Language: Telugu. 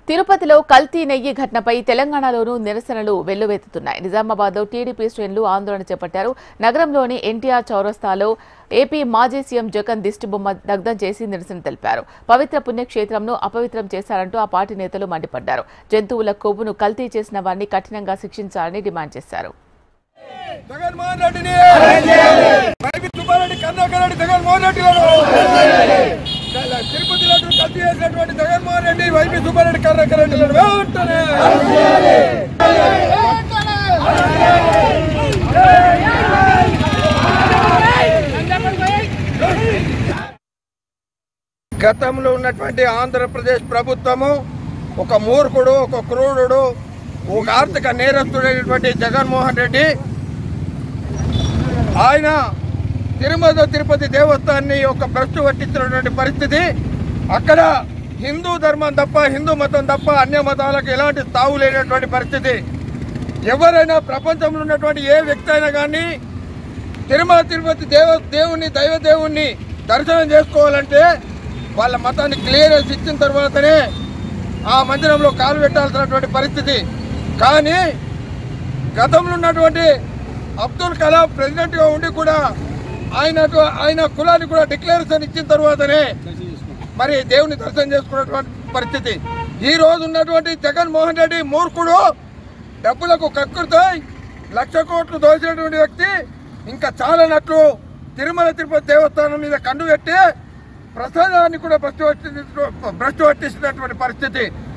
తిరుపతిలో కల్తీ నెయ్యి ఘటనపై తెలంగాణలోనూ నిరసనలు వెల్లువెత్తుతున్నాయి. నిజామాబాద్లో టీడీపీ శ్రేణులు ఆందోళన చేపట్టారు. నగరంలోని ఎన్టీఆర్ చౌరస్తాలో ఏపీ మాజీ సీఎం జగన్ దిష్టిబొమ్మ దగ్ధం చేసి నిరసన తెలిపారు. పవిత్ర పుణ్యక్షేత్రంను అపవిత్రం చేశారంటూ ఆ పార్టీ నేతలు మండిపడ్డారు. జంతువుల కొవ్వును కల్తీ చేసిన వారిని కఠినంగా శిక్షించాలని డిమాండ్ చేశారు. తిరుపతిలో కల్తీ చేసినటువంటి జగన్మోహన్ రెడ్డి వైపీ సుబ్బారెడ్డి కర్రకరెడ్డి గతంలో ఉన్నటువంటి ఆంధ్రప్రదేశ్ ప్రభుత్వము ఒక మూర్ఖుడు, ఒక క్రూరుడు, ఒక ఆర్థిక నేరస్తుడైనటువంటి జగన్మోహన్ రెడ్డి ఆయన తిరుపతి దేవస్థానాన్ని ఒక భ్రష్టు పట్టించినటువంటి పరిస్థితి. అక్కడ హిందూ ధర్మం తప్ప, హిందూ మతం తప్ప అన్య మతాలకు ఎలాంటి తావు లేనటువంటి పరిస్థితి. ఎవరైనా ప్రపంచంలో ఉన్నటువంటి ఏ వ్యక్తి అయినా కానీ తిరుపతి దేవుణ్ణి దైవదేవుణ్ణి దర్శనం చేసుకోవాలంటే వాళ్ళ మతాన్ని క్లియరెన్స్ ఇచ్చిన తర్వాతనే ఆ మందిరంలో కాలు పెట్టాల్సినటువంటి పరిస్థితి. కానీ గతంలో ఉన్నటువంటి అబ్దుల్ కలాం ప్రెసిడెంట్గా ఉండి కూడా ఆయన కులాన్ని కూడా డిక్లరేషన్ ఇచ్చిన తర్వాతనే మరి దేవుని దర్శనం చేసుకున్నటువంటి పరిస్థితి. ఈ రోజు ఉన్నటువంటి జగన్మోహన్ రెడ్డి మూర్ఖుడు, డబ్బులకు కక్కుర్తో 1,00,000 కోట్లు దోచినటువంటి వ్యక్తి ఇంకా చాలనట్లు తిరుపతి దేవస్థానం మీద కండు పెట్టి ప్రసాదాన్ని కూడా భ్రష్టు పట్టించినటువంటి పరిస్థితి.